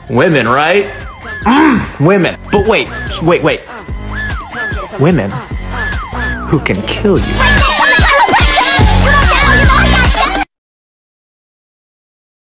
Women, right? Women. But wait. Women who can kill you.